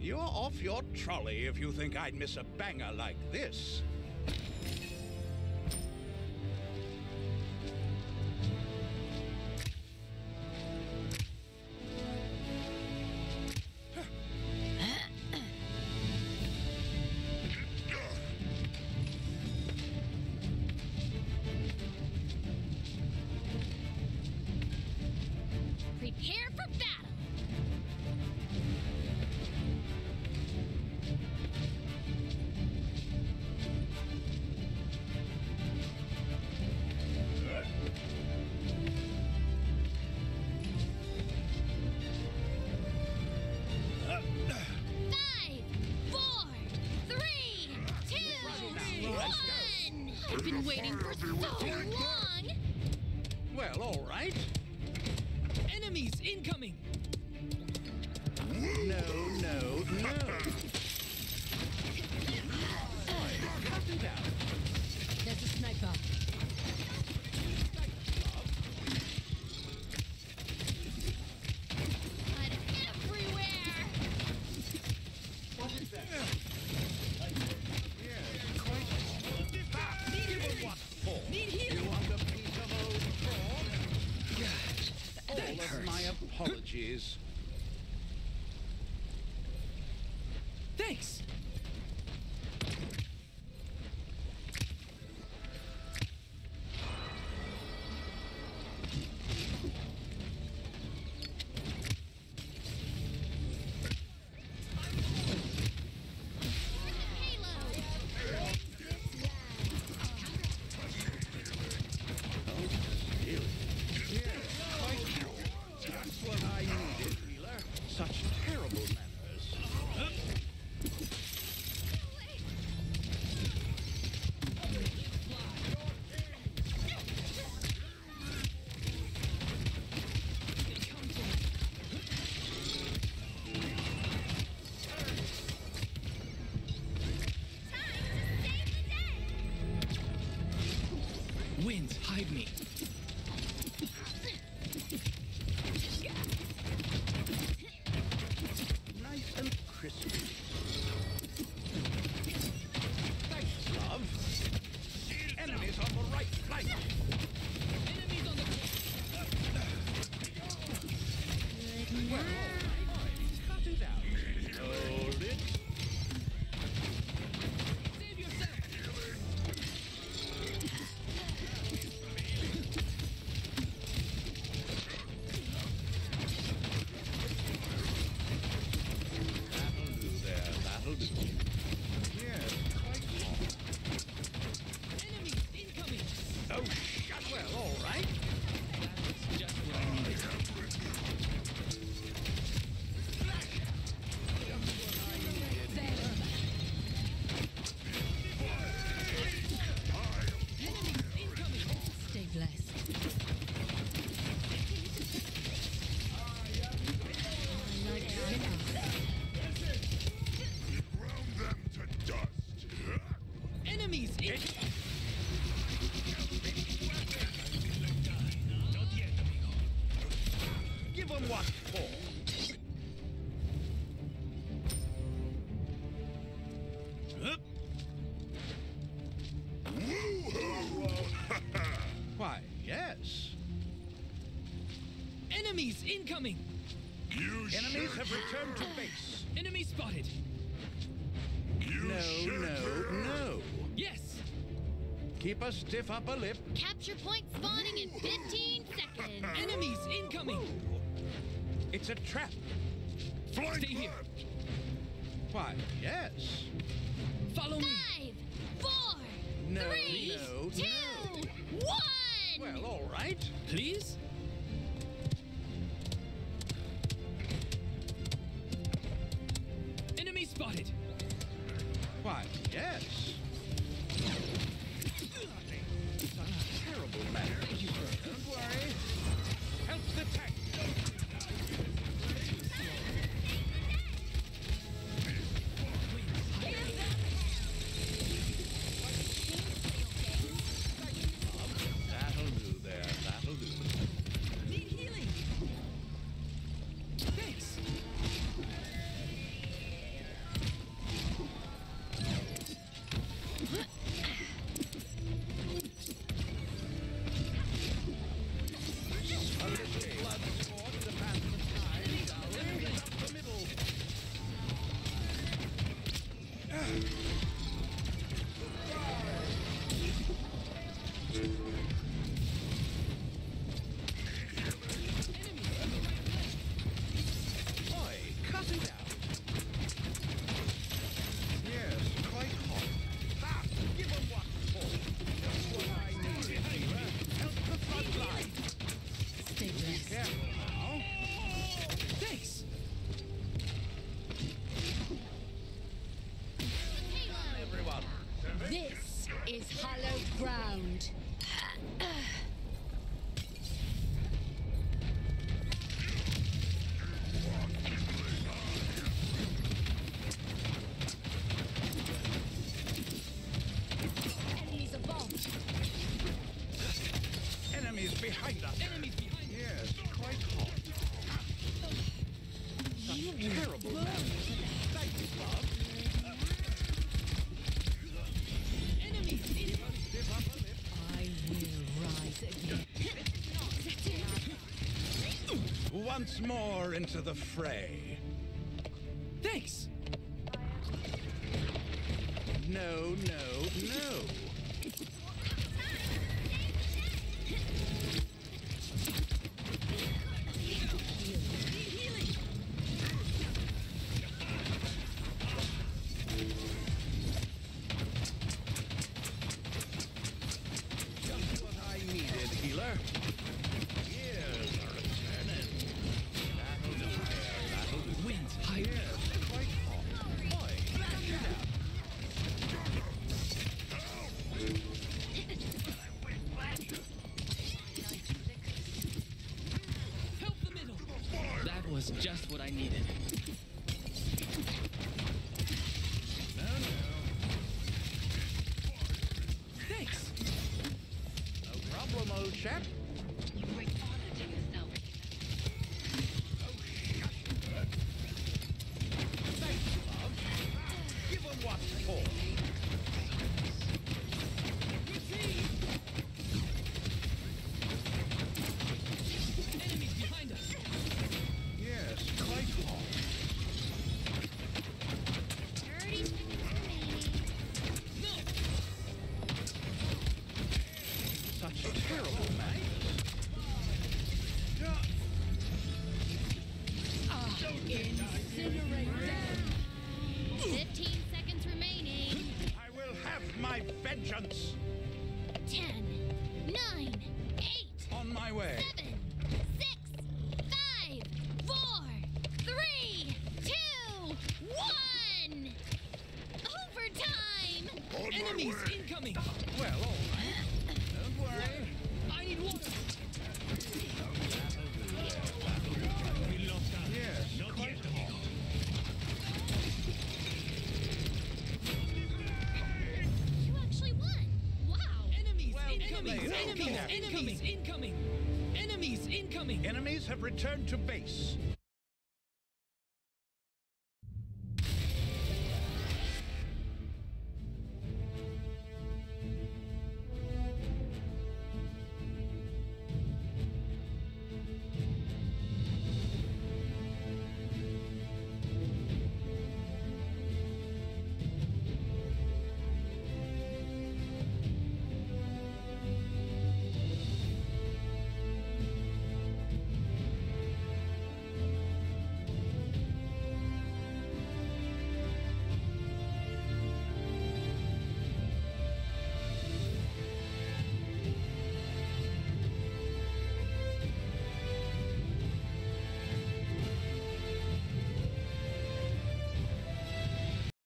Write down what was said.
You're off your trolley if you think I'd miss a banger like this. Prepare for battle! Five, four, three, two, one! I've been waiting for so long! Well, all right. Enemies incoming! No. Cut it out. There's a sniper. Blood everywhere! What is that? Yes, quite. Need him what for? Need healing! You want a piece of old frog? That All of hurts. my apologies. Thanks! That's what I needed, healer. Such terrible manners. Winds, hide me. Nice and crispy. Thanks, love. Enemies on the right flank. Enemies on the Well, all right. Cut it out. Hold it. Save yourself! That'll do there. That'll do. Yes, quite long. Enemies incoming! Oh, shut well, all right. That's just what I needed. Stay blessed. Ground them to dust. Enemies incoming! Give them what for. Why, yes. Enemies incoming! You Enemies should have returned to base. Enemy spotted! No. Yes! Keep a stiff upper lip. Capture point spawning in 15 seconds. Enemies incoming! It's a trap. Flank Stay here. left. Why, yes. Follow me! 5, 4, No, 3, no, 2, 1! Well, all right. Please? Enemy spotted! Why, yes. Such terrible manners. Don't worry. Help the tank. Here This is hallowed ground. Enemies above. Enemies behind us. Enemies behind us. Yes, quite hot. Such terrible manners. Thank you, Bob. Enemies in. Live up a lip. I will rise again. Once more into the fray. Thanks. No, no, no. Just what I needed, healer. Years are returning. That'll do. Winds higher. Yes, quite hot. Boy, catch it up. Help the middle. That was just what I needed. No, no. Thanks. No problem, old chap. You bring honor to yourself. Thank you, love. Give 'em what's for. Enemies behind us. Yes, quite hot. 30 seconds remaining. No. Such terrible manners. Incinerate them. 15 seconds remaining. I will have my vengeance. 10, 9, 8, On my way. 7, 6, 5, 4, 3, 2, 1. Overtime. On my Enemies way. incoming. Well, all right. Don't worry. I need water. Yes, quite hot. You actually won. Wow. Enemies Well, incoming. played. Enemies Okay. incoming. Enemies incoming. Enemies incoming. Enemies have returned to base.